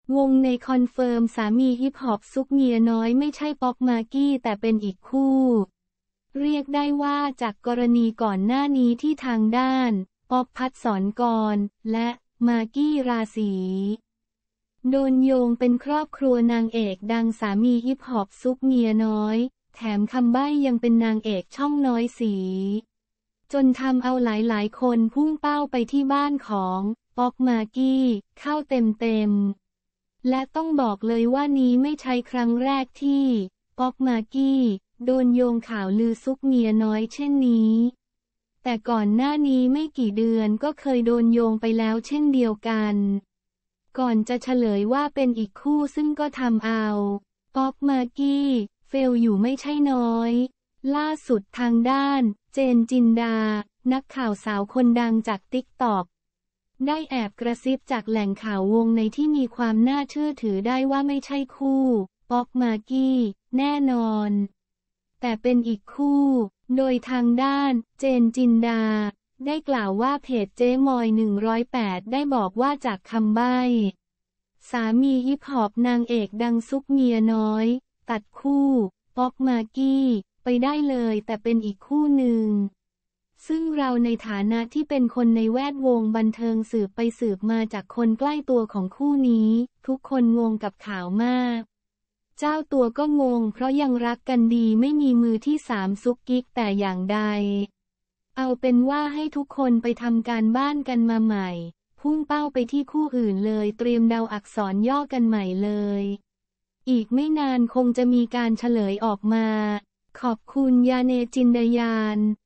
วงในคอนเฟิร์มสามีฮิปฮอปซุกเมียน้อยไม่ใช่ป๊อกมากกี้แต่เป็นอีกคู่ เรียกได้ว่าจากกรณีก่อนหน้านี้ที่ทางด้านป๊อกภัสสรกรและมากกี้ราศีโดนโยงเป็นครอบครัวนางเอกดังสามีฮิปฮอปซุกเมียน้อยแถมคำใบ้ยังเป็นนางเอกช่องน้อยสีจนทำเอาหลายๆคนพุ่งเป้าไปที่บ้านของป๊อกมากกี้เข้าเต็มและต้องบอกเลยว่านี้ไม่ใช่ครั้งแรกที่ป๊อกมากกี้โดนโยงข่าวลือซุกเมียน้อยเช่นนี้แต่ก่อนหน้านี้ไม่กี่เดือนก็เคยโดนโยงไปแล้วเช่นเดียวกันก่อนจะเฉลยว่าเป็นอีกคู่ซึ่งก็ทำเอาป๊อกมากกี้เฟลอยู่ไม่ใช่น้อยล่าสุดทางด้านเจนจินดานักข่าวสาวคนดังจากติ๊กต็อกได้แอบกระซิบจากแหล่งข่าววงในที่มีความน่าเชื่อถือได้ว่าไม่ใช่คู่ป๊อกมากกี้แน่นอนแต่เป็นอีกคู่โดยทางด้านเจนจินดาได้กล่าวว่าเพจเจ๊มอย108ได้บอกว่าจากคำใบ้สามีฮิปฮอปนางเอกดังซุกเมียน้อยตัดคู่ป๊อกมากกี้ไปได้เลยแต่เป็นอีกคู่หนึ่งซึ่งเราในฐานะที่เป็นคนในแวดวงบันเทิงสืบไปสืบมาจากคนใกล้ตัวของคู่นี้ทุกคนงงกับข่าวมากเจ้าตัวก็งงเพราะยังรักกันดีไม่มีมือที่สามซุกกิ๊กแต่อย่างใดเอาเป็นว่าให้ทุกคนไปทำการบ้านกันมาใหม่พุ่งเป้าไปที่คู่อื่นเลยเตรียมเดาอักษรย่อกันใหม่เลยอีกไม่นานคงจะมีการเฉลยออกมาขอบคุณยาเนจินดายาน